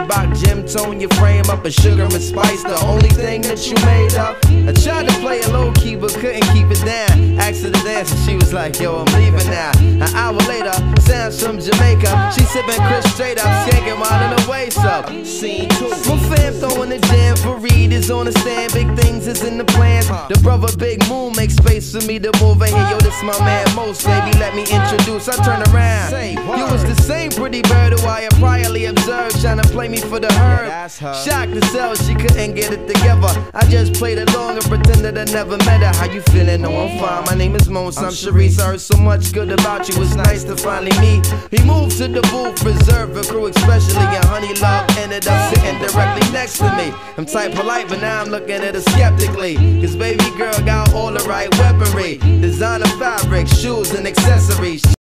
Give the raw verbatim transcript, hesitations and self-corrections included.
Reebok gym tone your frame up with sugar and spice, the only thing that you made up. I tried to play it low key but couldn't keep it down. Asked her to dance and she was like, yo, I'm leaving now. An hour later, sounds from Jamaica. She sipping Chris straight up, skanking while in her waist up. Scene two. My fam throwing the jam for Reed is on the stand. Big things is in the plans. The brother Big Moon makes space for me to move in here. Yo, this my man Most, baby, let me introduce. I turn around. You was the same pretty bird who I had priorly observed, trying to play me for the herd. Shocked to sell, she couldn't get it together. I just played along and pretended I never met her. How you feeling? No, I'm fine. My name is Mos. I'm Sharice. I heard so much good about you. It's nice to finally meet. He moved to the booth, reserved for crew, especially, and Honey Love ended up sitting directly next to me. I'm tight polite, but now I'm looking at her skeptically. Cause baby girl got all the right weaponry, designer fabric, shoes and accessories.